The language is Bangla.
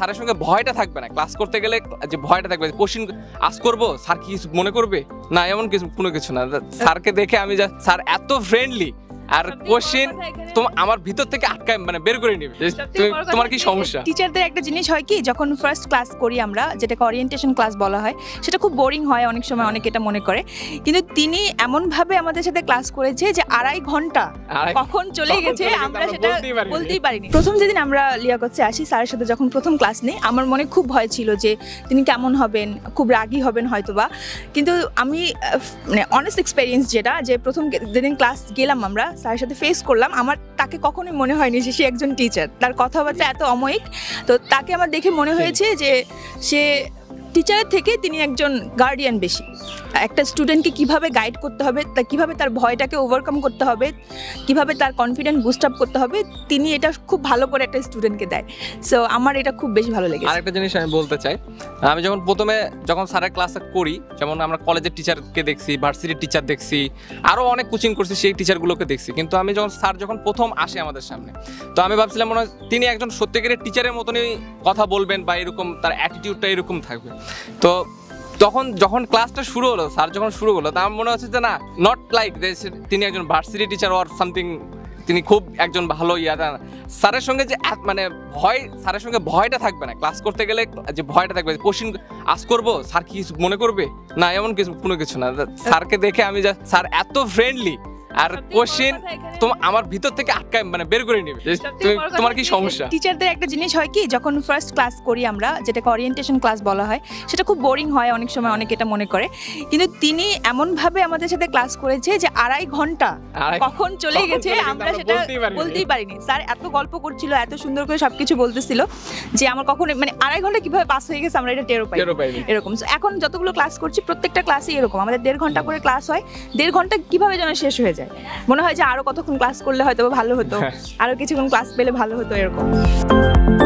স্যারের সঙ্গে ভয়টা থাকবে না, ক্লাস করতে গেলে যে ভয়টা থাকবে, কোশ্চেন আস করবো স্যার কি কিছু মনে করবে না, এমন কিছু কোনো কিছু না। স্যারকে দেখে আমি যা, স্যার এত ফ্রেন্ডলি, আর কোশ্চেন আমার ভিতর থেকে আটকায় মানে বের করে নিবে। তোমার কি সমস্যা? টিচারদের একটা জিনিস হয় কি, যখন ফার্স্ট ক্লাস করি আমরা, যেটাকে ওরিয়েন্টেশন ক্লাস বলা হয়, সেটা খুব বোরিং হয় অনেক সময়, অনেকে এটা মনে করে। কিন্তু তিনি এমন ভাবে আমাদের সাথে ক্লাস করেছে যে 2.5 ঘন্টা কখন চলে গেছে আমরা সেটা বলতেই পারিনি। প্রথম যেদিন আমরা লিয়াকতে আসি, স্যারের সাথে যখন প্রথম ক্লাস নেই, আমার মনে খুব ভয় ছিল যে তিনি কেমন হবেন, খুব রাগী হবেন হয়তোবা। কিন্তু আমি মানে অনেস্ট এক্সপেরিয়েন্স যেটা, যে প্রথম যেদিন ক্লাস গেলাম আমরা স্যারের সাথে ফেস করলাম, আমার তাকে কখনোই মনে হয়নি যে সে একজন টিচার। তার কথাবার্তা এত অময়িক, তো তাকে আমার দেখে মনে হয়েছে যে সে টিচারের থেকে তিনি একজন গার্ডিয়ান বেশি। একটা স্টুডেন্টকে কিভাবে গাইড করতে হবে, তা কিভাবে তার ভয়টাকে ওভারকাম করতে হবে, কিভাবে তার কনফিডেন্স বুস্ট আপ করতে হবে, তিনি এটা খুব ভালো করে একটা স্টুডেন্টকে দেয়। সো আমার এটা খুব বেশি ভালো লেগেছে। আরেকটা জিনিস আমি বলতে চাই, আমি যখন স্যারের ক্লাসে করি, যেমন আমরা কলেজের টিচারকে দেখছি, ভার্সিটির টিচার দেখছি, আরও অনেক কোচিং করছি, সেই টিচারগুলোকে দেখছি। কিন্তু আমি যখন প্রথম আসে আমাদের সামনে, তো আমি ভাবছিলাম মনে হয় তিনি একজন সত্যিকারের টিচারের মতনই কথা বলবেন, বা এরকম তার অ্যাটিটিউডটা এরকম থাকবে। তো যখন ক্লাসটা শুরু হলো, স্যার যখন শুরু হলো, তা আমার মনে হচ্ছে যে না, নট লাইক তিনি একজন ভার্সিটি টিচার অর সামথিং, তিনি খুব একজন ভালো স্যারের সঙ্গে যে মানে স্যারের সঙ্গে ভয়টা থাকবে না, ক্লাস করতে গেলে যে ভয়টা থাকবে, কোশ্চেন আস করবো স্যার কি কিছু মনে করবে না, এমন কোনো কিছু না। স্যারকে দেখে আমি যা, স্যার এত ফ্রেন্ডলি, আর কোশ্চেন আমার ভিতর থেকে আটকায় মানে বের করে নিবে। তোমার কি সমস্যা? টিচারদের একটা জিনিস হয় কি, যখন ফার্স্ট ক্লাস করি আমরা, যেটাকে ওরিয়েন্টেশন ক্লাস বলা হয়, সেটা খুব বোরিং হয় অনেক সময়, অনেকে এটা মনে করে। কিন্তু তিনি এমন ভাবে আমাদের সাথে ক্লাস করেছে যে 2.5 ঘন্টা কখন চলে গেছে আমরা সেটা বলতেই পারিনি। স্যার এত গল্প করছিল, এত সুন্দর করে সবকিছু বলতেছিল যে আমার কখন মানে 2.5 ঘন্টা কিভাবে পাস হয়ে গেছে আমরা এটা টেরও পাই এরকম। এখন যতগুলো ক্লাস করছি প্রত্যেকটা ক্লাসে এরকম, আমাদের 1.5 ঘন্টা করে ক্লাস হয়, 1.5 ঘন্টা কিভাবে যেন শেষ হয়ে যায়। মনে হয় যে আরো কতক্ষণ ক্লাস করলে হয়তো ভালো হতো, আরো কিছুক্ষণ ক্লাস পেলে ভালো হতো এরকম।